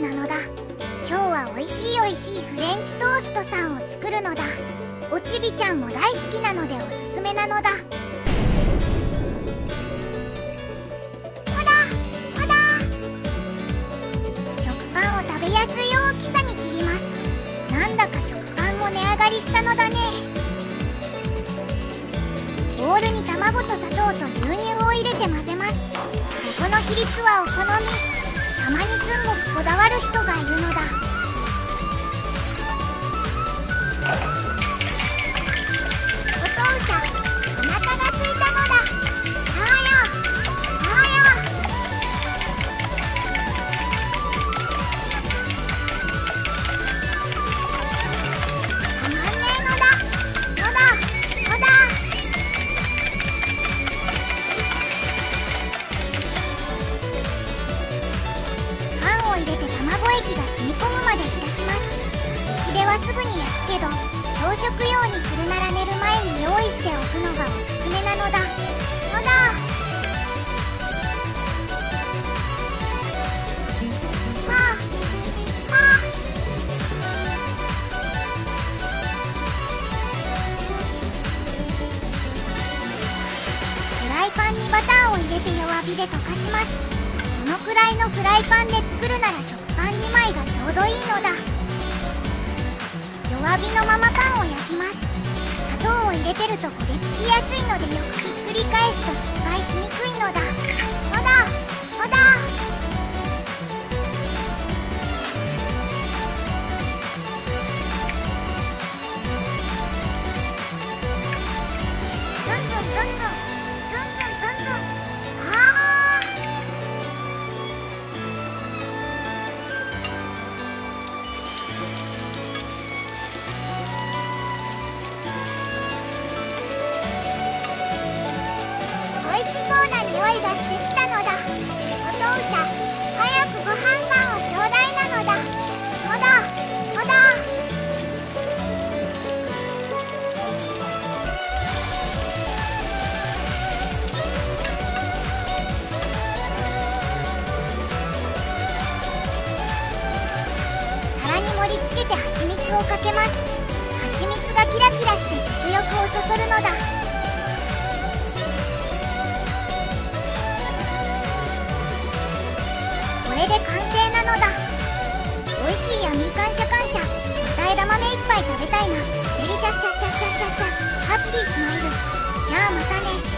なのだ。今日はおいしいフレンチトーストさんを作るのだ。おちびちゃんも大好きなのでおすすめなのだ。食パンを食べやすい大きさに切ります。なんだか食パンも値上がりしたのだね。ボウルに卵と砂糖と牛乳を入れて混ぜます。この比率はお好み。たまにすんごくこだわる人がいるのだ。お父さん、お腹が空いたのだ。さあよ、さあよ。たまんねえのだ。のだ、のだ。パンを入れて卵液が染み込むまで浸します。うちではすぐに焼くけど、朝食用にするなら寝る前に用意しておくのがおすすめなのだ。のだ。はあ、はあ。フライパンにバターを入れて弱火で溶かします。このくらいのフライパンで作るなら食パン2枚がちょうどいいのだ。弱火のままパンを焼きます。砂糖を入れてると焦げつきやすいのでよくひっくり返すと失敗しにくいのだ。ほだほだ。ずんずんずんずんずんずんずんずん。ああ。おいしそうな匂いがしてきたのだ。お父さん、早くご飯さんをちょうだいなのだ。ほだほだ。皿に盛り付けて蜂蜜をかけます。蜂蜜がキラキラして食欲をそそるのだ。これで完成なのだ。おいしいヤミー感謝感謝。また枝豆いっぱい食べたいな。デリシャッシャッシャッシャッシャッシャッ。ハッピースマイル。じゃあまたね。